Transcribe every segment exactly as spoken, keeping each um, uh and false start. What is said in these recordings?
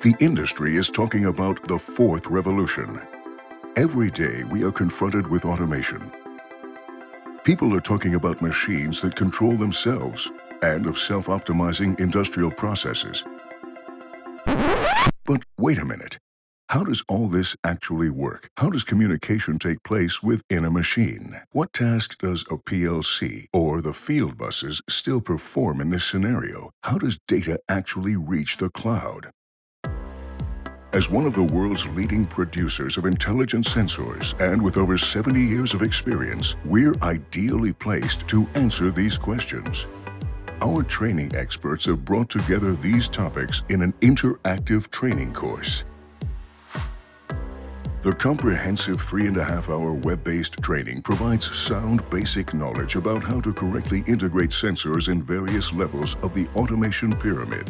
The industry is talking about the fourth revolution. Every day we are confronted with automation. People are talking about machines that control themselves and of self-optimizing industrial processes. But wait a minute. How does all this actually work? How does communication take place within a machine? What task does a P L C or the field buses still perform in this scenario? How does data actually reach the cloud? As one of the world's leading producers of intelligent sensors and with over seventy years of experience, we're ideally placed to answer these questions. Our training experts have brought together these topics in an interactive training course. The comprehensive three and a half hour web-based training provides sound basic knowledge about how to correctly integrate sensors in various levels of the automation pyramid.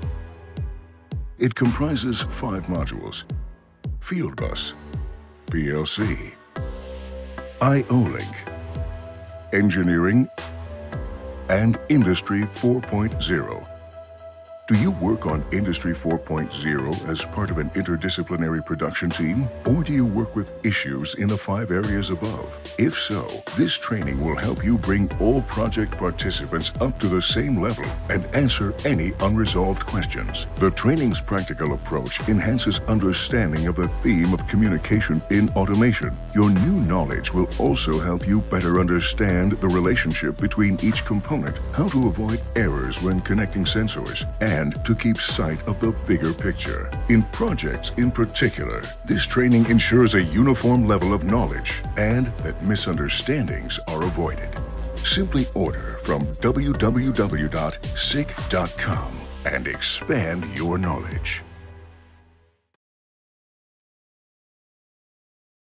It comprises five modules: Field Bus, P L C, I O Link, Engineering, and Industry four point oh. Do you work on Industry four point oh as part of an interdisciplinary production team? Or do you work with issues in the five areas above? If so, this training will help you bring all project participants up to the same level and answer any unresolved questions. The training's practical approach enhances understanding of the theme of communication in automation. Your new knowledge will also help you better understand the relationship between each component, how to avoid errors when connecting sensors, and and to keep sight of the bigger picture. In projects in particular, this training ensures a uniform level of knowledge and that misunderstandings are avoided. Simply order from w w w dot s i c dot com and expand your knowledge.